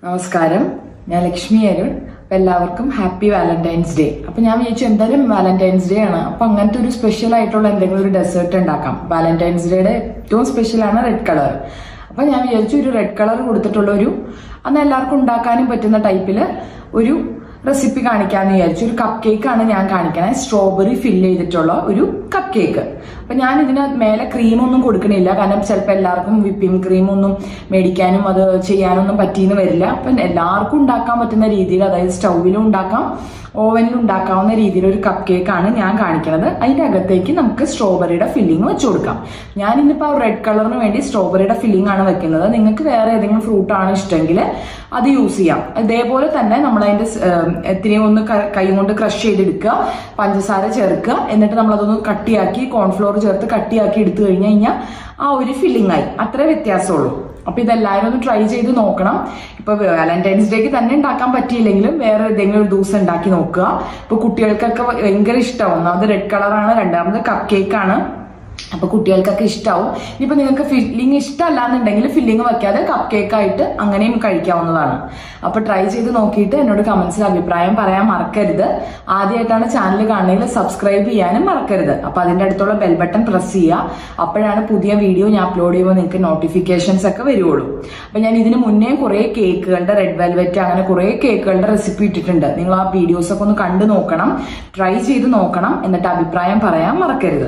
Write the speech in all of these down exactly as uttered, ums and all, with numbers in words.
നമസ്കാരം, ഞാൻ ലക്ഷ്മി അരുൺ. അപ്പം എല്ലാവർക്കും ഹാപ്പി വാലന്റൈൻസ് ഡേ. അപ്പം ഞാൻ വിചാരിച്ചു എന്തായാലും വാലന്റൈൻസ് ഡേ ആണ്, അപ്പം അങ്ങനത്തെ ഒരു സ്പെഷ്യൽ ആയിട്ടുള്ള എന്തെങ്കിലും ഒരു ഡെസേർട്ട് ഉണ്ടാക്കാം. വാലന്റൈൻസ് ഡേയുടെ ഏറ്റവും സ്പെഷ്യലാണ് റെഡ് കളർ. അപ്പം ഞാൻ വിചാരിച്ചു ഒരു റെഡ് കളർ കൊടുത്തിട്ടുള്ള ഒരു അന്ന് എല്ലാവർക്കും ഉണ്ടാക്കാനും പറ്റുന്ന ടൈപ്പില് ഒരു റെസിപ്പി കാണിക്കാന്ന് വിചാരിച്ചു. ഒരു കപ്പ് കേക്ക് ആണ് ഞാൻ കാണിക്കണേ, സ്ട്രോബെറി ഫില്ല് ചെയ്തിട്ടുള്ള ഒരു കപ്പ് കേക്ക്. അപ്പൊ ഞാൻ ഇതിന് മേലെ ക്രീമൊന്നും കൊടുക്കണില്ല, കാരണം ചിലപ്പോൾ എല്ലാവർക്കും വിപ്പിംഗ് ക്രീമൊന്നും മേടിക്കാനും അത് ചെയ്യാനൊന്നും പറ്റിയെന്ന് വരില്ല. അപ്പം എല്ലാവർക്കും ഉണ്ടാക്കാൻ പറ്റുന്ന രീതിയിൽ, അതായത് സ്റ്റൗവിലും ഉണ്ടാക്കാം ഓവനിൽ ഉണ്ടാക്കാവുന്ന രീതിയിൽ ഒരു കപ്പ് കേക്കാണ് ഞാൻ കാണിക്കുന്നത്. അതിന്റെ അകത്തേക്ക് നമുക്ക് സ്ട്രോബെറിയുടെ ഫില്ലിംഗ് വെച്ചു കൊടുക്കാം. ഞാൻ ഇന്നിപ്പോൾ റെഡ് കളറിന് വേണ്ടി സ്ട്രോബെറിയുടെ ഫില്ലിംഗ് ആണ് വെക്കുന്നത്. നിങ്ങൾക്ക് വേറെ ഏതെങ്കിലും ഫ്രൂട്ട് ആണ് ഇഷ്ടമെങ്കിൽ അത് യൂസ് ചെയ്യാം. ഇതേപോലെ തന്നെ നമ്മൾ അതിന്റെ എത്രയും ഒന്ന് കൈ കൊണ്ട് ക്രഷ് ചെയ്തെടുക്കുക, പഞ്ചസാര ചേർക്കുക, എന്നിട്ട് നമ്മൾ അതൊന്ന് കട്ടിയാക്കി കോൺഫ്ലോർ ചേർത്ത് കട്ടിയാക്കി എടുത്തു കഴിഞ്ഞു കഴിഞ്ഞാൽ ആ ഒരു ഫില്ലിംഗ് ആയി. അത്രേ വ്യത്യാസമുള്ളൂ. അപ്പൊ ഇതെല്ലാവരും ഒന്ന് ട്രൈ ചെയ്ത് നോക്കണം. ഇപ്പൊ വാലന്റൈൻസ് ഡേക്ക് തന്നെ ഉണ്ടാക്കാൻ പറ്റിയില്ലെങ്കിലും വേറെ ഏതെങ്കിലും ഒരു ദിവസം ഉണ്ടാക്കി നോക്കുക. ഇപ്പൊ കുട്ടികൾക്കൊക്കെ ഭയങ്കര ഇഷ്ടമാവും. ഒന്നാമത് റെഡ് കളറാണ്, രണ്ടാമത് കപ്പ് കേക്ക് ആണ്. അപ്പൊ കുട്ടികൾക്കൊക്കെ ഇഷ്ടാവും. ഇനിയിപ്പോ നിങ്ങൾക്ക് ഫില്ലിംഗ് ഇഷ്ടമല്ല എന്നുണ്ടെങ്കിൽ ഫില്ലിംഗ് വെക്കാതെ കപ്പ് കേക്ക് ആയിട്ട് അങ്ങനെയും കഴിക്കാവുന്നതാണ്. അപ്പൊ ട്രൈ ചെയ്ത് നോക്കിയിട്ട് എന്നോട് കമന്റ്സിൽ അഭിപ്രായം പറയാൻ മറക്കരുത്. ആദ്യമായിട്ടാണ് ചാനൽ കാണുന്നതെങ്കിൽ സബ്സ്ക്രൈബ് ചെയ്യാനും മറക്കരുത്. അപ്പൊ അതിന്റെ അടുത്തുള്ള ബെൽ ബട്ടൺ പ്രസ് ചെയ്യുക. അപ്പോഴാണ് പുതിയ വീഡിയോ ഞാൻ അപ്ലോഡ് ചെയ്യുമ്പോൾ നിങ്ങൾക്ക് നോട്ടിഫിക്കേഷൻസ് ഒക്കെ വരുള്ളൂ. അപ്പൊ ഞാൻ ഇതിന് മുന്നേ കുറെ കേക്കുകളുടെ റെഡ് വെൽവെറ്റ് അങ്ങനെ കുറെ കേക്കുകളുടെ റെസിപ്പി ഇട്ടിട്ടുണ്ട്. നിങ്ങൾ ആ വീഡിയോസ് ഒക്കെ ഒന്ന് കണ്ടു നോക്കണം, ട്രൈ ചെയ്ത് നോക്കണം, എന്നിട്ട് അഭിപ്രായം പറയാൻ മറക്കരുത്.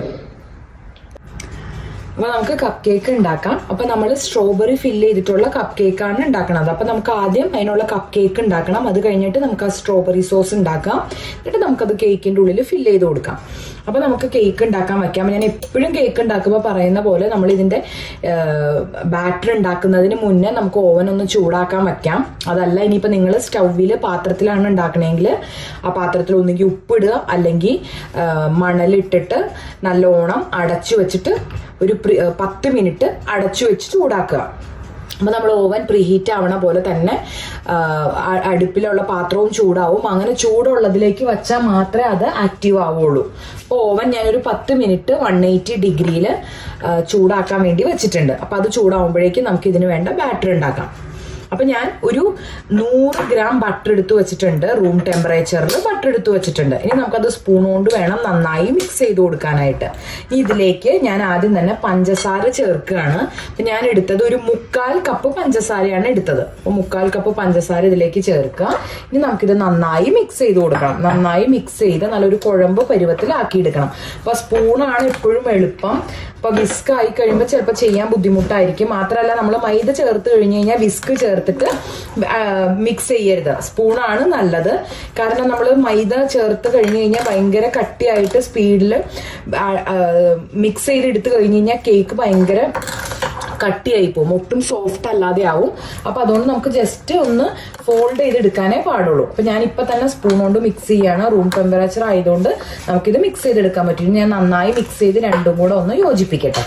അപ്പൊ നമുക്ക് കപ്പ് കേക്ക് ഉണ്ടാക്കാം. അപ്പൊ നമ്മൾ സ്ട്രോബെറി ഫില്ല് ചെയ്തിട്ടുള്ള കപ്പ് കേക്കാണ് ഉണ്ടാക്കണത്. അപ്പൊ നമുക്ക് ആദ്യം അതിനുള്ള കപ്പ് കേക്ക് ഉണ്ടാക്കണം. അത് കഴിഞ്ഞിട്ട് നമുക്ക് ആ സ്ട്രോബെറി സോസ് ഉണ്ടാക്കാം. എന്നിട്ട് നമുക്കത് കേക്കിന്റെ ഉള്ളിൽ ഫില്ല് ചെയ്ത് കൊടുക്കാം. അപ്പൊ നമുക്ക് കേക്ക് ഉണ്ടാക്കാൻ വെക്കാം. ഞാൻ എപ്പോഴും കേക്ക് ഉണ്ടാക്കുമ്പോൾ പറയുന്ന പോലെ നമ്മൾ ഇതിന്റെ ബാറ്റർ ഉണ്ടാക്കുന്നതിന് മുന്നേ നമുക്ക് ഓവൻ ഒന്ന് ചൂടാക്കാൻ വെക്കാം. അതല്ല ഇനിയിപ്പോ നിങ്ങൾ സ്റ്റൗവില് പാത്രത്തിലാണ് ഉണ്ടാക്കണമെങ്കിൽ ആ പാത്രത്തിൽ ഒന്നുകിൽ ഉപ്പിടുക, അല്ലെങ്കിൽ മണലിട്ടിട്ട് നല്ലോണം അടച്ചു വെച്ചിട്ട് ഒരു പത്ത് മിനിറ്റ് അടച്ചു വെച്ച് ചൂടാക്കുക. അപ്പൊ നമ്മൾ ഓവൻ പ്രീഹീറ്റ് ആവണ പോലെ തന്നെ അടുപ്പിലുള്ള പാത്രവും ചൂടാവും. അങ്ങനെ ചൂടുള്ളതിലേക്ക് വെച്ചാൽ മാത്രമേ അത് ആക്റ്റീവ് ആവുള്ളൂ. അപ്പോൾ ഓവൻ ഞാനൊരു പത്ത് മിനിറ്റ് വൺ എയ്റ്റി ഡിഗ്രിയിൽ ചൂടാക്കാൻ വേണ്ടി വെച്ചിട്ടുണ്ട്. അപ്പൊ അത് ചൂടാവുമ്പോഴേക്കും നമുക്ക് ഇതിന് വേണ്ട ബാറ്റർ ഉണ്ടാക്കാം. അപ്പൊ ഞാൻ ഒരു നൂറ് ഗ്രാം ബട്ടർ എടുത്ത് വെച്ചിട്ടുണ്ട്. റൂം ടെമ്പറേച്ചറിൽ ബട്ടർ എടുത്ത് വെച്ചിട്ടുണ്ട്. ഇനി നമുക്കത് സ്പൂൺ കൊണ്ട് വേണം നന്നായി മിക്സ് ചെയ്ത് കൊടുക്കാനായിട്ട്. ഇതിലേക്ക് ഞാൻ ആദ്യം തന്നെ പഞ്ചസാര ചേർക്കുകയാണ്. അപ്പൊ ഞാൻ എടുത്തത് ഒരു മുക്കാൽ കപ്പ് പഞ്ചസാരയാണ് എടുത്തത്. അപ്പൊ മുക്കാൽ കപ്പ് പഞ്ചസാര ഇതിലേക്ക് ചേർക്കുക. ഇനി നമുക്കിത് നന്നായി മിക്സ് ചെയ്ത് കൊടുക്കണം. നന്നായി മിക്സ് ചെയ്ത് നല്ലൊരു കുഴമ്പ് പരുവത്തിലാക്കിയെടുക്കണം. അപ്പൊ സ്പൂണാണ് എപ്പോഴും എളുപ്പം. അപ്പൊ വിസ്ക് ആയി കഴിയുമ്പോൾ ചിലപ്പോൾ ചെയ്യാൻ ബുദ്ധിമുട്ടായിരിക്കും. മാത്രമല്ല നമ്മൾ മൈദ ചേർത്ത് കഴിഞ്ഞ് കഴിഞ്ഞാൽ വിസ്ക് ചേർത്തിട്ട് മിക്സ് ചെയ്യരുത്. സ്പൂണാണ് നല്ലത്. കാരണം നമ്മൾ മൈദ ചേർത്ത് കഴിഞ്ഞ് കഴിഞ്ഞാൽ ഭയങ്കര കട്ടിയായിട്ട് സ്പീഡിൽ മിക്സ് ചെയ്തെടുത്ത് കഴിഞ്ഞ് കഴിഞ്ഞാൽ കേക്ക് ഭയങ്കര കട്ടിയായി പോകും, ഒട്ടും സോഫ്റ്റ് അല്ലാതെ ആവും. അപ്പൊ അതുകൊണ്ട് നമുക്ക് ജസ്റ്റ് ഒന്ന് ഫോൾഡ് ചെയ്തെടുക്കാനേ പാടുള്ളൂ. അപ്പൊ ഞാൻ ഇപ്പൊ തന്നെ സ്പൂൺ കൊണ്ട് മിക്സ് ചെയ്യാണ്. റൂം ടെമ്പറേച്ചർ ആയതുകൊണ്ട് നമുക്കിത് മിക്സ് ചെയ്തെടുക്കാൻ പറ്റും. ഞാൻ നന്നായി മിക്സ് ചെയ്ത് രണ്ടും കൂടെ ഒന്ന് യോജിപ്പിക്കട്ടെ.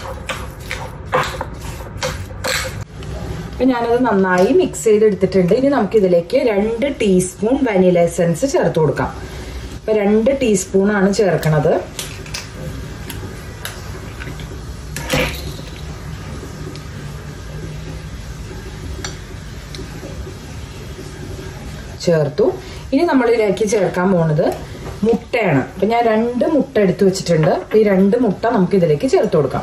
അപ്പൊ ഞാനത് നന്നായി മിക്സ് ചെയ്തെടുത്തിട്ടുണ്ട്. ഇനി നമുക്ക് ഇതിലേക്ക് രണ്ട് ടീസ്പൂൺ വനില എസൻസ് ചേർത്ത് കൊടുക്കാം. അപ്പൊ രണ്ട് ടീസ്പൂൺ ആണ് ചേർക്കണത്. ചേർത്തു. ഇനി നമ്മൾ ഇതിലേക്ക് ചേർക്കാൻ പോകുന്നത് മുട്ടയാണ്. അപ്പൊ ഞാൻ രണ്ട് മുട്ട എടുത്തു വെച്ചിട്ടുണ്ട്. ഈ രണ്ട് മുട്ട നമുക്ക് ഇതിലേക്ക് ചേർത്ത് കൊടുക്കാം.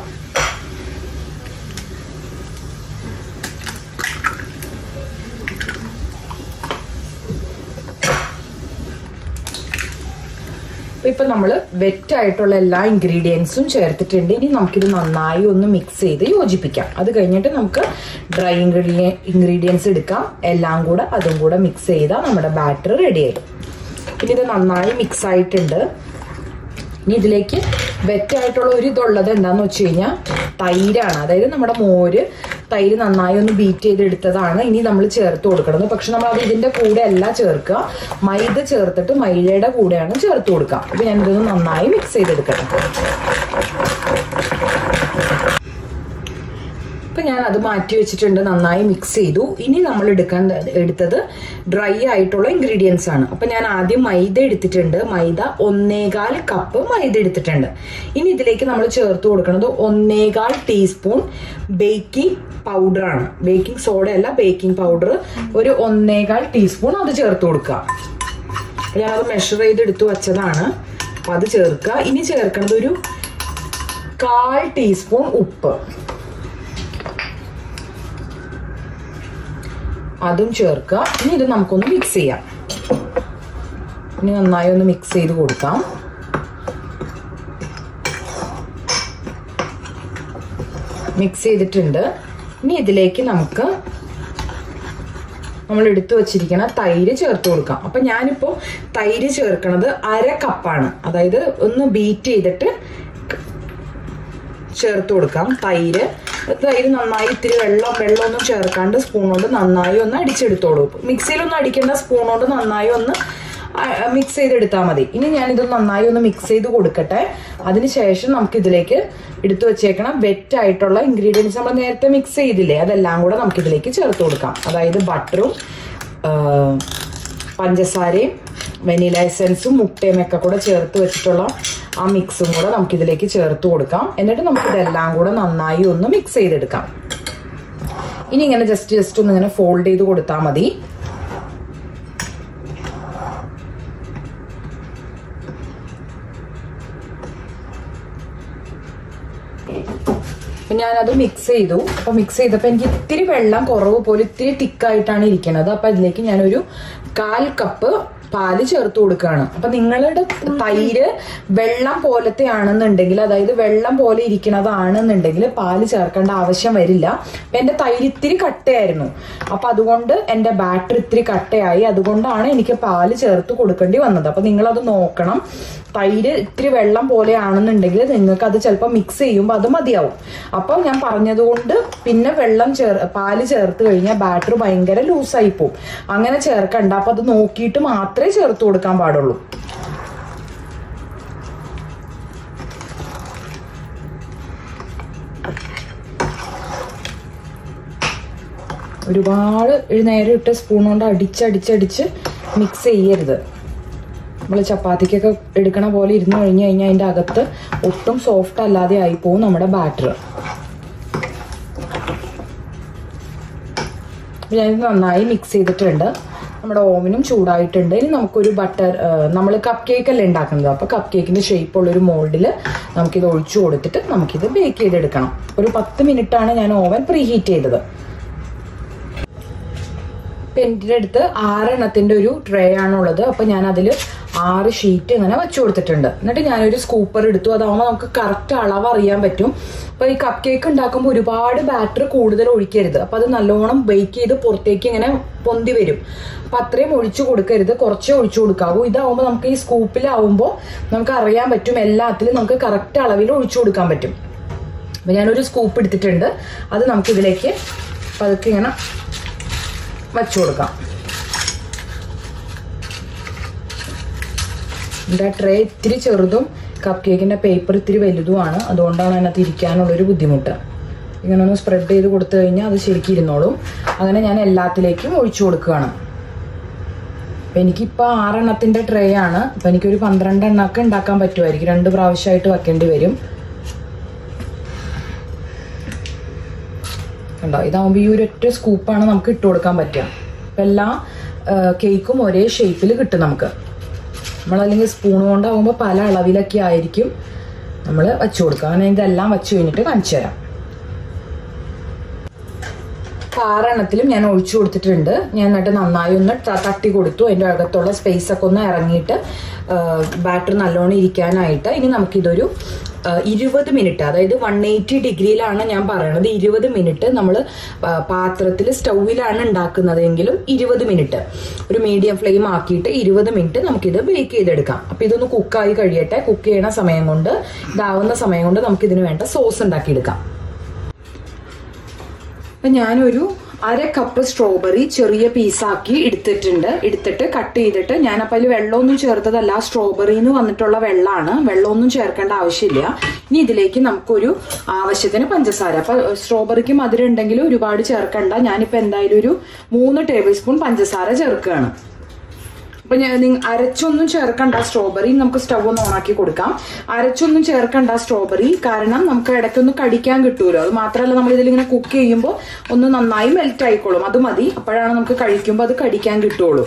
ഇപ്പൊ നമ്മൾ വെറ്റ് ആയിട്ടുള്ള എല്ലാ ഇൻഗ്രീഡിയൻസും ചേർത്തിട്ടുണ്ട്. ഇനി നമുക്കിത് നന്നായി ഒന്ന് മിക്സ് ചെയ്ത് യോജിപ്പിക്കാം. അത് കഴിഞ്ഞിട്ട് നമുക്ക് ഡ്രൈ ഇൻഗ്രീഡിയ ഇൻഗ്രീഡിയൻസ് എടുക്കാം. എല്ലാം കൂടെ അതും കൂടെ മിക്സ് ചെയ്താൽ നമ്മുടെ ബാറ്റർ റെഡിയായി. ഇനി ഇത് നന്നായി മിക്സ് ആയിട്ടുണ്ട്. ഇനി ഇതിലേക്ക് വെറ്റായിട്ടുള്ള ഒരു ഇതുള്ളത് എന്താന്ന് വെച്ച് കഴിഞ്ഞാൽ തൈരാണ്. അതായത് നമ്മുടെ മോര് തൈര് നന്നായി ഒന്ന് ബീറ്റ് ചെയ്തെടുത്തതാണ് ഇനി നമ്മൾ ചേർത്ത് കൊടുക്കുന്നത്. പക്ഷെ നമ്മൾ അത് ഇതിന്റെ കൂടെ അല്ല ചേർക്കുക, മൈദ ചേർത്തിട്ട് മൈദയുടെ കൂടെയാണ് ചേർത്ത് കൊടുക്കുക. അപ്പൊ ഞാൻ ഇതൊന്ന് നന്നായി മിക്സ് ചെയ്തെടുക്കട്ടെ. അപ്പൊ ഞാൻ അത് മാറ്റി വെച്ചിട്ടുണ്ട്, നന്നായി മിക്സ് ചെയ്തു. ഇനി നമ്മൾ എടുക്കാൻ എടുത്തത് ഡ്രൈ ആയിട്ടുള്ള ഇൻഗ്രീഡിയൻസ് ആണ്. അപ്പൊ ഞാൻ ആദ്യം മൈദ എടുത്തിട്ടുണ്ട്. മൈദ ഒന്നേകാൽ കപ്പ് മൈദ എടുത്തിട്ടുണ്ട്. ഇനി ഇതിലേക്ക് നമ്മൾ ചേർത്ത് കൊടുക്കുന്നത് ഒന്നേകാൽ ടീസ്പൂൺ ബേക്കിംഗ് പൗഡർ ആണ്. ബേക്കിംഗ് സോഡ അല്ല, ബേക്കിംഗ് പൗഡർ ഒരു ഒന്നേകാൽ ടീസ്പൂൺ അത് ചേർത്ത് കൊടുക്കുക. ഞാനത് മെഷർ ചെയ്ത് എടുത്തു വെച്ചതാണ്. അപ്പൊ അത് ചേർക്കുക. ഇനി ചേർക്കുന്നത് ഒരു കാൽ ടീസ്പൂൺ ഉപ്പ്, അതും ചേർക്കുക. ഇനി ഇത് നമുക്കൊന്ന് മിക്സ് ചെയ്യാം. ഇനി നന്നായി ഒന്ന് മിക്സ് ചെയ്ത് കൊടുക്കാം. മിക്സ് ചെയ്തിട്ടുണ്ട്. ഇനി ഇതിലേക്ക് നമുക്ക് നമ്മൾ എടുത്തു വച്ചിരിക്കുന്ന തൈര് ചേർത്ത് കൊടുക്കാം. അപ്പൊ ഞാനിപ്പോ തൈര് ചേർക്കണത് അര കപ്പാണ്. അതായത് ഒന്ന് ബീറ്റ് ചെയ്തിട്ട് ചേർത്ത് കൊടുക്കാം തൈര്. തൈര് നന്നായി ഇത്തിരി വെള്ളം വെള്ളമൊന്നും ചേർക്കാണ്ട് സ്പൂൺ കൊണ്ട് നന്നായി ഒന്ന് അടിച്ചെടുത്തോളൂ. മിക്സിയിലൊന്നും അടിക്കേണ്ട, സ്പൂൺ കൊണ്ട് നന്നായി ഒന്ന് മിക്സ് ചെയ്തെടുത്താൽ മതി. ഇനി ഞാനിത് നന്നായി ഒന്ന് മിക്സ് ചെയ്ത് കൊടുക്കട്ടെ. അതിനുശേഷം നമുക്ക് ഇതിലേക്ക് എടുത്തു വെച്ചേക്കണം വെറ്റ് ആയിട്ടുള്ള ഇൻഗ്രീഡിയൻസ് നമ്മൾ നേരത്തെ മിക്സ് ചെയ്തില്ലേ, അതെല്ലാം കൂടെ നമുക്ക് ഇതിലേക്ക് ചേർത്ത് കൊടുക്കാം. അതായത് ബട്ടറും പഞ്ചസാരയും വെനില എസൻസും മുട്ടയും ഒക്കെ കൂടെ ചേർത്ത് വെച്ചിട്ടുള്ള ആ മിക്സും കൂടെ നമുക്കിതിലേക്ക് ചേർത്ത് കൊടുക്കാം. എന്നിട്ട് നമുക്കിതെല്ലാം കൂടെ നന്നായി ഒന്ന് മിക്സ് ചെയ്തെടുക്കാം. ഇനി ഇങ്ങനെ ജസ്റ്റ് ജസ്റ്റ് ഒന്ന് ഇങ്ങനെ ഫോൾഡ് ചെയ്ത് കൊടുത്താൽ മതി. അപ്പൊ ഞാനത് മിക്സ് ചെയ്തു. അപ്പൊ മിക്സ് ചെയ്തപ്പോ എനിക്ക് ഇത്തിരി വെള്ളം കുറവ് പോലെ ഇത്തിരി തിക്കായിട്ടാണ് ഇരിക്കുന്നത്. അപ്പൊ അതിലേക്ക് ഞാനൊരു കാൽ കപ്പ് പാല് ചേർത്ത് കൊടുക്കുകയാണ്. അപ്പൊ നിങ്ങളുടെ തൈര് വെള്ളം പോലത്തെ ആണെന്നുണ്ടെങ്കിൽ, അതായത് വെള്ളം പോലെ ഇരിക്കുന്നതാണെന്നുണ്ടെങ്കിൽ പാല് ചേർക്കേണ്ട ആവശ്യം വരില്ല. അപ്പൊ എന്റെ തൈര് ഇത്തിരി കട്ടയായിരുന്നു. അപ്പൊ അതുകൊണ്ട് എന്റെ ബാറ്റർ ഇത്തിരി കട്ടയായി. അതുകൊണ്ടാണ് എനിക്ക് പാല് ചേർത്ത് കൊടുക്കേണ്ടി വന്നത്. അപ്പൊ നിങ്ങളത് നോക്കണം. തൈര് ഇത്തിരി വെള്ളം പോലെയാണെന്നുണ്ടെങ്കിൽ നിങ്ങൾക്ക് അത് ചിലപ്പോൾ മിക്സ് ചെയ്യുമ്പോൾ അത് മതിയാവും. അപ്പം ഞാൻ പറഞ്ഞതുകൊണ്ട് പിന്നെ വെള്ളം ചേർ പാല് ചേർത്ത് കഴിഞ്ഞാൽ ബാറ്റർ ഭയങ്കര ലൂസായി പോവും. അങ്ങനെ ചേർക്കണ്ട. അപ്പൊ അത് നോക്കിയിട്ട് മാത്രമേ ചേർത്ത് കൊടുക്കാൻ പാടുള്ളൂ. ഒരുപാട് നേരം ഇട്ട് സ്പൂൺ കൊണ്ട് അടിച്ചടിച്ചടിച്ച് മിക്സ് ചെയ്യരുത്. നമ്മൾ ചപ്പാത്തിക്കൊക്കെ എടുക്കണ പോലെ ഇരുന്ന് കഴിഞ്ഞ് കഴിഞ്ഞാൽ അതിൻ്റെ അകത്ത് ഒട്ടും സോഫ്റ്റ് അല്ലാതെ ആയിപ്പോവും നമ്മുടെ ബാറ്റർ. ഞാനിത് നന്നായി മിക്സ് ചെയ്തിട്ടുണ്ട്. നമ്മുടെ ഓവനും ചൂടായിട്ടുണ്ട്. ഇനി നമുക്കൊരു ബട്ടർ, നമ്മൾ കപ്പ് കേക്ക് അല്ലേ ഉണ്ടാക്കുന്നത്, അപ്പോൾ കപ്പ് കേക്കിൻ്റെ ഷേപ്പുള്ളൊരു മോൾഡിൽ നമുക്കിത് ഒഴിച്ചു കൊടുത്തിട്ട് നമുക്കിത് ബേക്ക് ചെയ്തെടുക്കണം. ഒരു പത്ത് മിനിറ്റാണ് ഞാൻ ഓവൻ പ്രീ ഹീറ്റ് ചെയ്തത്. ഇപ്പം എൻ്റെ അടുത്ത് ആറെണ്ണത്തിൻ്റെ ഒരു ട്രേ ആണുള്ളത്. അപ്പം ഞാൻ അതിൽ ആറ് ഷീറ്റ് ഇങ്ങനെ വെച്ചു കൊടുത്തിട്ടുണ്ട്. എന്നിട്ട് ഞാനൊരു സ്കൂപ്പർ എടുത്തു. അതാവുമ്പോൾ നമുക്ക് കറക്റ്റ് അളവ് അറിയാൻ പറ്റും. അപ്പോൾ ഈ കപ്പ് കേക്ക് ഉണ്ടാക്കുമ്പോൾ ഒരുപാട് ബാറ്റർ കൂടുതൽ ഒഴിക്കരുത്. അപ്പോൾ അത് നല്ലോണം ബേക്ക് ചെയ്ത് പുറത്തേക്ക് ഇങ്ങനെ പൊന്തി വരും. അപ്പം അത്രയും ഒഴിച്ചു കൊടുക്കരുത്, കുറച്ചേ ഒഴിച്ചു കൊടുക്കാവൂ. ഇതാവുമ്പോൾ നമുക്ക് ഈ സ്കൂപ്പിലാവുമ്പോൾ നമുക്ക് അറിയാൻ പറ്റും, എല്ലാത്തിലും നമുക്ക് കറക്റ്റ് അളവിൽ ഒഴിച്ചു കൊടുക്കാൻ പറ്റും. അപ്പം ഞാനൊരു സ്കൂപ്പ് എടുത്തിട്ടുണ്ട്. അത് നമുക്കിതിലേക്ക് പതുക്കെ ഇങ്ങനെ വച്ചു കൊടുക്കാം. എൻ്റെ ട്രേ ഇത്തിരി ചെറുതും കപ്പ് കേക്കിൻ്റെ പേപ്പർ ഇത്തിരി വലുതുമാണ്. അതുകൊണ്ടാണ് അതിനകത്ത് ഇരിക്കാനുള്ളൊരു ബുദ്ധിമുട്ട്. ഇങ്ങനെ ഒന്ന് സ്പ്രെഡ് ചെയ്ത് കൊടുത്തു കഴിഞ്ഞാൽ അത് ശരിക്കും ഇരുന്നോളും. അങ്ങനെ ഞാൻ എല്ലാത്തിലേക്കും ഒഴിച്ചു കൊടുക്കുകയാണ്. അപ്പം എനിക്കിപ്പോൾ ആറെണ്ണത്തിൻ്റെ ട്രേ ആണ്. അപ്പം എനിക്കൊരു പന്ത്രണ്ട് എണ്ണമൊക്കെ ഉണ്ടാക്കാൻ പറ്റുമായിരിക്കും. രണ്ട് പ്രാവശ്യമായിട്ട് വെക്കേണ്ടി വരും. കണ്ടോ, ഇതാകുമ്പോൾ ഈ ഒരൊറ്റ സ്കൂപ്പാണ് നമുക്ക് ഇട്ട് കൊടുക്കാൻ പറ്റുക. അപ്പം എല്ലാ കേക്കും ഒരേ ഷേപ്പിൽ കിട്ടും നമുക്ക്. നമ്മളല്ലെങ്കിൽ സ്പൂൺ കൊണ്ടാകുമ്പോൾ പല അളവിലൊക്കെ ആയിരിക്കും നമ്മൾ വച്ചു കൊടുക്കുക. അങ്ങനെ ഇതെല്ലാം വച്ചു കഴിഞ്ഞിട്ട് കാണിച്ചു തരാം. ആറെണ്ണത്തിലും ഞാൻ ഒഴിച്ചു കൊടുത്തിട്ടുണ്ട്. ഞാൻ എന്നിട്ട് നന്നായി ഒന്ന് തട്ടി കൊടുത്തു. അതിൻ്റെ അകത്തുള്ള സ്പേസ് ഒക്കെ ഒന്ന് ഇറങ്ങിയിട്ട് ബാറ്റർ നല്ലോണം ഇരിക്കാനായിട്ട്. ഇനി നമുക്കിതൊരു ഇരുപത് മിനിറ്റ്, അതായത് വൺ എയ്റ്റി ഡിഗ്രിയിലാണ് ഞാൻ പറയണത്. ഇരുപത് മിനിറ്റ് നമ്മൾ പാത്രത്തിൽ സ്റ്റൗവിലാണ് ഉണ്ടാക്കുന്നതെങ്കിലും ഇരുപത് മിനിറ്റ് ഒരു മീഡിയം ഫ്ലെയിം ആക്കിയിട്ട് ഇരുപത് മിനിറ്റ് നമുക്കിത് ബേക്ക് ചെയ്തെടുക്കാം. അപ്പം ഇതൊന്ന് കുക്കായി കഴിയട്ടെ. കുക്ക് ചെയ്യണ സമയം കൊണ്ട്, ഇതാവുന്ന സമയം കൊണ്ട് നമുക്കിതിന് വേണ്ട സോസ് ഉണ്ടാക്കിയെടുക്കാം. അപ്പം ഞാനൊരു അര കപ്പ് സ്ട്രോബെറി ചെറിയ പീസാക്കി എടുത്തിട്ടുണ്ട്. എടുത്തിട്ട് കട്ട് ചെയ്തിട്ട് ഞാനപ്പോൾ അതിൽ വെള്ളമൊന്നും ചേർത്തതല്ല, സ്ട്രോബെറിന്ന് വന്നിട്ടുള്ള വെള്ളമാണ്, വെള്ളമൊന്നും ചേർക്കേണ്ട ആവശ്യമില്ല. ഇനി ഇതിലേക്ക് നമുക്കൊരു ആവശ്യത്തിന് പഞ്ചസാര. അപ്പൊ സ്ട്രോബെറിക്ക് മധുരം ഉണ്ടെങ്കിൽ ഒരുപാട് ചേർക്കണ്ട. ഞാനിപ്പോ എന്തായാലും ഒരു മൂന്ന് ടേബിൾ സ്പൂൺ പഞ്ചസാര ചേർക്കുകയാണ്. അപ്പൊ ഞാൻ അരച്ചൊന്നും ചേർക്കണ്ട സ്ട്രോബെറി. നമുക്ക് സ്റ്റവ് ഒന്ന് ഓണാക്കി കൊടുക്കാം. അരച്ചൊന്നും ചേർക്കണ്ട സ്ട്രോബെറി, കാരണം നമുക്ക് ഇടയ്ക്കൊന്ന് കടിക്കാൻ കിട്ടുമല്ലോ. അത് മാത്രമല്ല നമ്മൾ ഇതിലിങ്ങനെ കുക്ക് ചെയ്യുമ്പോൾ ഒന്ന് നന്നായി മെൽറ്റ് ആയിക്കോളും. അത് മതി. അപ്പോഴാണ് നമുക്ക് കഴിക്കുമ്പോൾ അത് കടിക്കാൻ കിട്ടുള്ളൂ.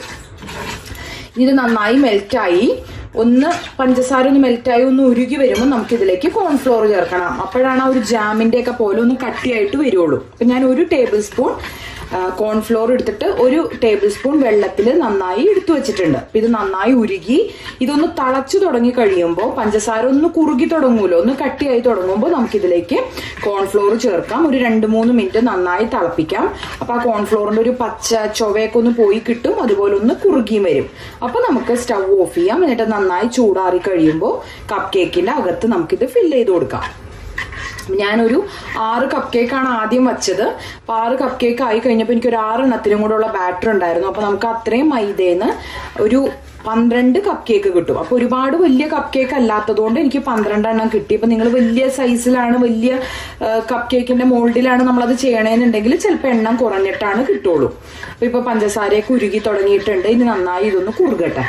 ഇത് നന്നായി മെൽറ്റായി ഒന്ന് പഞ്ചസാര ഒന്ന് മെൽറ്റായി ഒന്ന് ഉരുകി വരുമ്പോൾ നമുക്ക് ഇതിലേക്ക് കോൺഫ്ലോർ ചേർക്കണം. അപ്പോഴാണ് ആ ഒരു ജാമിന്റെ ഒക്കെ പോലെ ഒന്ന് കട്ടിയായിട്ട് വരുള്ളൂ. അപ്പൊ ഞാൻ ഒരു ടേബിൾ സ്പൂൺ കോൺഫ്ലോർ എടുത്തിട്ട് ഒരു ടേബിൾ സ്പൂൺ വെള്ളത്തിൽ നന്നായി എടുത്തു വെച്ചിട്ടുണ്ട്. അപ്പൊ ഇത് നന്നായി ഉരുകി ഇതൊന്ന് തിളച്ചു തുടങ്ങി കഴിയുമ്പോൾ പഞ്ചസാര ഒന്ന് കുറുകി തുടങ്ങുമല്ലോ, ഒന്ന് കട്ടിയായി തുടങ്ങുമ്പോൾ നമുക്കിതിലേക്ക് കോൺഫ്ലോർ ചേർക്കാം. ഒരു രണ്ട് മൂന്ന് മിനിറ്റ് നന്നായി തിളപ്പിക്കാം. അപ്പൊ ആ കോൺഫ്ലോറിന്റെ ഒരു പച്ച ചൊവയൊക്കെ ഒന്ന് പോയി കിട്ടും, അതുപോലെ ഒന്ന് കുറുകിയും വരും. അപ്പൊ നമുക്ക് സ്റ്റവ് ഓഫ് ചെയ്യാം. എന്നിട്ട് നന്നായി ചൂടാറി കഴിയുമ്പോൾ കപ്പ് കേക്കിന്റെ അകത്ത് നമുക്കിത് ഫില്ല് ചെയ്ത് കൊടുക്കാം. ഞാനൊരു ആറ് കപ്പ് കേക്കാണ് ആദ്യം വെച്ചത്. അപ്പൊ ആറ് കപ്പ് കേക്ക് ആയി കഴിഞ്ഞപ്പോൾ എനിക്ക് ഒരു ആറെണ്ണത്തിനും കൂടെ ഉള്ള ബാറ്റർ ഉണ്ടായിരുന്നു. അപ്പൊ നമുക്ക് അത്രയും മൈദേന്ന് ഒരു പന്ത്രണ്ട് കപ്പ് കേക്ക് കിട്ടും. അപ്പൊ ഒരുപാട് വലിയ കപ്പ് കേക്ക് അല്ലാത്തതുകൊണ്ട് എനിക്ക് പന്ത്രണ്ടെണ്ണം കിട്ടി. അപ്പൊ നിങ്ങൾ വലിയ സൈസിലാണ്, വലിയ കപ്പ് കേക്കിന്റെ മോൾഡിലാണ് നമ്മളത് ചെയ്യണമെന്നുണ്ടെങ്കിൽ ചിലപ്പോൾ എണ്ണം കുറഞ്ഞിട്ടാണ് കിട്ടുള്ളൂ. അപ്പൊ ഇപ്പൊ പഞ്ചസാരയൊക്കെ ഉരുകി തുടങ്ങിയിട്ടുണ്ട്. ഇനി നന്നായി ഇതൊന്ന് കുറുകട്ടെ.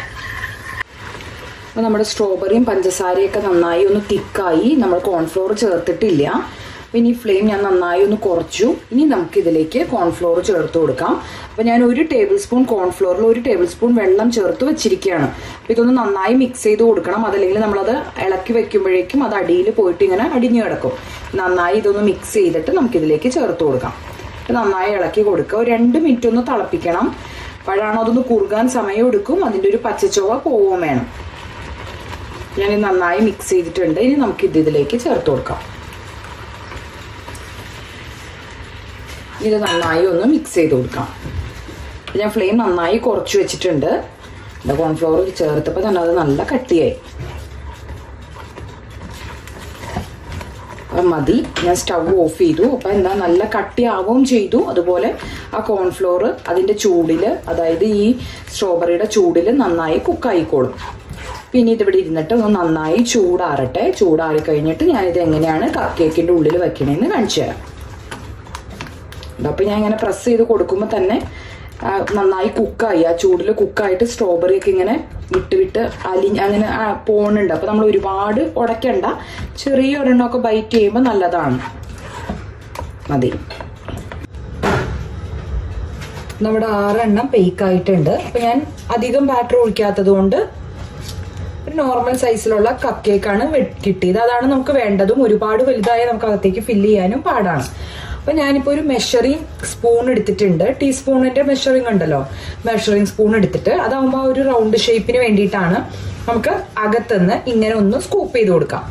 അപ്പോൾ നമ്മുടെ സ്ട്രോബെറിയും പഞ്ചസാരയൊക്കെ നന്നായി ഒന്ന് തിക്കായി. നമ്മൾ കോൺഫ്ലോർ ചേർത്തിട്ടില്ല. ഇനി ഫ്ലെയിം ഞാൻ നന്നായി ഒന്ന് കുറച്ചു. ഇനി നമുക്ക് ഇതിലേക്ക് കോൺഫ്ലോർ ചേർത്ത് കൊടുക്കാം. അപ്പോൾ ഞാൻ ഒരു ടേബിൾ സ്പൂൺ കോൺഫ്ലോറിൽ ഒരു ടേബിൾ സ്പൂൺ വെള്ളം ചേർത്ത് വെച്ചിരിക്കുകയാണ്. അപ്പോൾ ഇതൊന്ന് നന്നായി മിക്സ് ചെയ്ത് കൊടുക്കണം. അതല്ലെങ്കിൽ നമ്മളത് ഇളക്കി വെക്കുമ്പോഴേക്കും അത് അടിയിൽ പോയിട്ട് ഇങ്ങനെ അടിഞ്ഞു കിടക്കും. നന്നായി ഇതൊന്ന് മിക്സ് ചെയ്തിട്ട് നമുക്കിതിലേക്ക് ചേർത്ത് കൊടുക്കാം. അപ്പോൾ നന്നായി ഇളക്കി കൊടുക്കുക. ഒരു രണ്ട് മിനിറ്റ് ഒന്ന് തിളപ്പിക്കണം. അപ്പോഴാണ് അതൊന്ന് കുറുകാൻ സമയം എടുക്കും, അതിൻ്റെ ഒരു പച്ചച്ചോവ പോവുകയും വേണം. ഞാൻ നന്നായി മിക്സ് ചെയ്തിട്ടുണ്ട്. ഇനി നമുക്ക് ഇത് ഇതിലേക്ക് ചേർത്ത് കൊടുക്കാം. ഇത് നന്നായി ഒന്ന് മിക്സ് ചെയ്ത് കൊടുക്കാം. ഞാൻ ഫ്ലെയിം നന്നായി കുറച്ച് വെച്ചിട്ടുണ്ട്. എൻ്റെ കോൺഫ്ലവർ ചേർത്തപ്പോൾ തന്നെ അത് നല്ല കട്ടിയായി. അപ്പം മതി, ഞാൻ സ്റ്റവ് ഓഫ് ചെയ്തു. അപ്പം എന്താ നല്ല കട്ടിയാവുകയും ചെയ്തു. അതുപോലെ ആ കോൺഫ്ലോർ അതിൻ്റെ ചൂടിൽ, അതായത് ഈ സ്ട്രോബെറിയുടെ ചൂടിൽ നന്നായി കുക്കായിക്കോളും. പിന്നെ ഇതിവിടെ ഇരുന്നിട്ട് ഒന്ന് നന്നായി ചൂടാറട്ടെ. ചൂടാറി കഴിഞ്ഞിട്ട് ഞാനിത് എങ്ങനെയാണ് കപ്പ് കേക്കിൻ്റെ ഉള്ളിൽ വെക്കണമെന്ന് കാണിച്ചു തരാം. അപ്പം ഞാൻ ഇങ്ങനെ പ്രസ് ചെയ്ത് കൊടുക്കുമ്പോൾ തന്നെ നന്നായി കുക്കായി, ആ ചൂടിൽ കുക്കായിട്ട് സ്ട്രോബെറി ഒക്കെ ഇങ്ങനെ വിട്ട് വിട്ട് അലി അങ്ങനെ പോണുണ്ട്. അപ്പം നമ്മൾ ഒരുപാട് ഉടയ്ക്കണ്ട, ചെറിയ ഒരെണ്ണമൊക്കെ ബൈറ്റ് ചെയ്യുമ്പോൾ നല്ലതാണ്. മതി. നമ്മുടെ ആറെണ്ണം ബേക്കായിട്ടുണ്ട്. അപ്പം ഞാൻ അധികം ബാറ്റർ ഒഴിക്കാത്തത് കൊണ്ട് നോർമൽ സൈസിലുള്ള കപ്പ് കേക്കാണ് കിട്ടിയത്. അതാണ് നമുക്ക് വേണ്ടതും. ഒരുപാട് വലുതായ നമുക്ക് അകത്തേക്ക് ഫില്ല് ചെയ്യാനും പാടാണ്. അപ്പൊ ഞാനിപ്പോ ഒരു മെഷറിംഗ് സ്പൂൺ എടുത്തിട്ടുണ്ട്. ടീസ്പൂണിന്റെ മെഷറിംഗ് ഉണ്ടല്ലോ, മെഷറിംഗ് സ്പൂൺ എടുത്തിട്ട് അതാവുമ്പോൾ ഒരു റൗണ്ട് ഷേപ്പിന് വേണ്ടിയിട്ടാണ്. നമുക്ക് അകത്തുനിന്ന് ഇങ്ങനെ ഒന്ന് സ്കൂപ്പ് ചെയ്ത് കൊടുക്കാം.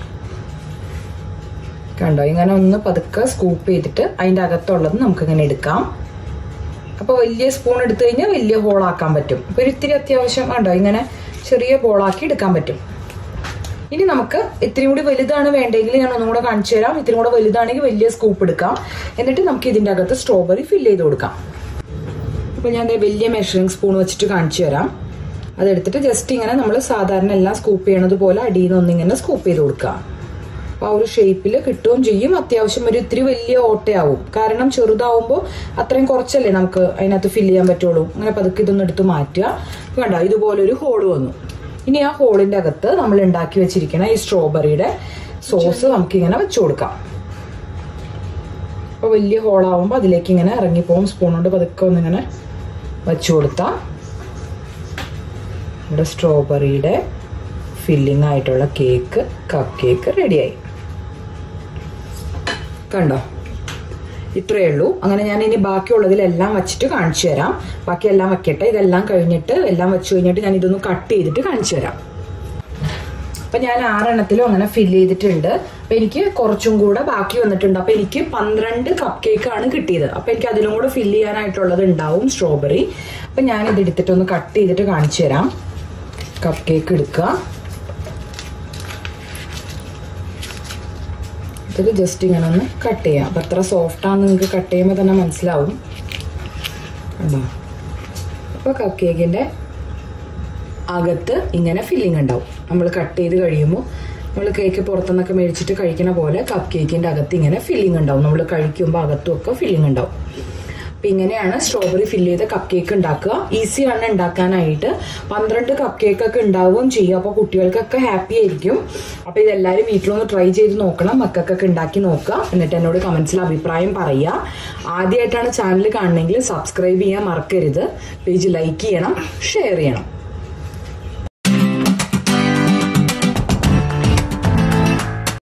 കണ്ടോ, ഇങ്ങനെ ഒന്ന് പതുക്കെ സ്കൂപ്പ് ചെയ്തിട്ട് അതിന്റെ അകത്തുള്ളത് നമുക്ക് ഇങ്ങനെ എടുക്കാം. അപ്പൊ വലിയ സ്പൂൺ എടുത്തു കഴിഞ്ഞാൽ വലിയ ഹോളാക്കാൻ പറ്റും. അപ്പൊ ഒരിത്തിരി അത്യാവശ്യം കണ്ടോ ഇങ്ങനെ ചെറിയ ബോളാക്കി എടുക്കാൻ പറ്റും. ഇനി നമുക്ക് ഇത്രയും കൂടി വലുതാണ് വേണ്ടെങ്കിൽ ഞാൻ ഒന്നും കൂടെ കാണിച്ചു തരാം. ഇത്രയും കൂടെ വലുതാണെങ്കിൽ വലിയ സ്കൂപ്പ് എടുക്കാം. എന്നിട്ട് നമുക്ക് ഇതിന്റെ അകത്ത് സ്ട്രോബെറി ഫില്ല് ചെയ്ത് കൊടുക്കാം. അപ്പൊ ഞാൻ വലിയ മെഷറിംഗ് സ്പൂൺ വെച്ചിട്ട് കാണിച്ചു തരാം. അതെടുത്തിട്ട് ജസ്റ്റ് ഇങ്ങനെ നമ്മൾ സാധാരണ എല്ലാം സ്കൂപ്പ് ചെയ്യണത് പോലെ അടിയിൽ നിന്ന് ഒന്നിങ്ങനെ സ്കൂപ്പ് ചെയ്ത് കൊടുക്കാം. അപ്പൊ ആ ഒരു ഷേപ്പിൽ കിട്ടുകയും ചെയ്യും. അത്യാവശ്യം ഒരു ഇത്തിരി വലിയ ഓട്ടയാവും, കാരണം ചെറുതാവുമ്പോൾ അത്രയും കുറച്ചല്ലേ നമുക്ക് അതിനകത്ത് ഫില്ല് ചെയ്യാൻ പറ്റുള്ളൂ. അങ്ങനെ പതുക്കെ ഇതൊന്നും എടുത്ത് മാറ്റുക. കണ്ടോ, ഇതുപോലെ ഒരു ഹോള് വന്നു. ഇനി ആ ഹോളിന്റെ അകത്ത് നമ്മൾ ഉണ്ടാക്കി വെച്ചിരിക്കുന്ന ഈ സ്ട്രോബെറിയുടെ സോസ് നമുക്കിങ്ങനെ വെച്ചു കൊടുക്കാം. അപ്പൊ വലിയ ഹോളാവുമ്പോൾ അതിലേക്ക് ഇങ്ങനെ ഇറങ്ങിപ്പോവും. സ്പൂൺ കൊണ്ട് പതുക്കെ ഒന്നിങ്ങനെ വെച്ചു കൊടുത്താൽ നമ്മുടെ സ്ട്രോബെറിയുടെ ഫില്ലിംഗ് ആയിട്ടുള്ള കേക്ക്, കപ്പ് കേക്ക് റെഡിയായി. കണ്ടോ, ഇത്രയേ ഉള്ളൂ. അങ്ങനെ ഞാൻ ഇനി ബാക്കിയുള്ളതിലെല്ലാം വെച്ചിട്ട് കാണിച്ചു തരാം. ബാക്കി എല്ലാം വെക്കട്ടെ. ഇതെല്ലാം കഴിഞ്ഞിട്ട് എല്ലാം വെച്ച് കഴിഞ്ഞിട്ട് ഞാൻ ഇതൊന്ന് കട്ട് ചെയ്തിട്ട് കാണിച്ചു തരാം. അപ്പൊ ഞാൻ ആറെണ്ണത്തിലും അങ്ങനെ ഫില്ല് ചെയ്തിട്ടുണ്ട്. അപ്പൊ എനിക്ക് കുറച്ചും കൂടെ ബാക്കി വന്നിട്ടുണ്ട്. അപ്പൊ എനിക്ക് പന്ത്രണ്ട് കപ്പ് കേക്ക് ആണ് കിട്ടിയത്. അപ്പൊ എനിക്ക് അതിലും കൂടെ ഫില്ല് ചെയ്യാനായിട്ടുള്ളത് ഉണ്ടാവും സ്ട്രോബെറി. അപ്പൊ ഞാൻ ഇത് എടുത്തിട്ട് ഒന്ന് കട്ട് ചെയ്തിട്ട് കാണിച്ചു തരാം. കപ്പ് കേക്ക് എടുക്കുക. ഇത് ജസ്റ്റ് ഇങ്ങനെ ഒന്ന് കട്ട് ചെയ്യാം. അപ്പം എത്ര സോഫ്റ്റാന്ന് നിങ്ങൾക്ക് കട്ട് ചെയ്യുമ്പോൾ തന്നെ മനസ്സിലാവും. കണ്ടോ? അപ്പോൾ കപ്പ് കേക്കിൻ്റെ അകത്ത് ഇങ്ങനെ ഫില്ലിംഗ് ഉണ്ടാവും. നമ്മൾ കട്ട് ചെയ്ത് കഴിയുമ്പോൾ നമ്മൾ കേക്ക് പുറത്തുനിന്നൊക്കെ മേടിച്ചിട്ട് കഴിക്കുന്ന പോലെ കപ്പ് കേക്കിൻ്റെ അകത്ത് ഇങ്ങനെ ഫില്ലിംഗ് ഉണ്ടാവും. നമ്മൾ കഴിക്കുമ്പോൾ അകത്തും ഒക്കെ ഫില്ലിംഗ് ഉണ്ടാവും. അപ്പം ഇങ്ങനെയാണ് സ്ട്രോബെറി ഫില്ല് ചെയ്ത കപ്പ് കേക്ക് ഉണ്ടാക്കുക. ഈസിയാണ് ഉണ്ടാക്കാനായിട്ട്. പന്ത്രണ്ട് കപ്പ് കേക്ക് ഒക്കെ ഉണ്ടാവുകയും ചെയ്യും. അപ്പോൾ കുട്ടികൾക്കൊക്കെ ഹാപ്പി ആയിരിക്കും. അപ്പോൾ ഇതെല്ലാവരും വീട്ടിലൊന്ന് ട്രൈ ചെയ്ത് നോക്കണം. മക്കൾക്കൊക്കെ ഉണ്ടാക്കി നോക്കുക. എന്നിട്ട് എന്നോട് കമൻസിൽ അഭിപ്രായം പറയുക. ആദ്യമായിട്ടാണ് ചാനൽ കാണണമെങ്കിൽ സബ്സ്ക്രൈബ് ചെയ്യാൻ മറക്കരുത്. പേജ് ലൈക്ക് ചെയ്യണം, ഷെയർ ചെയ്യണം.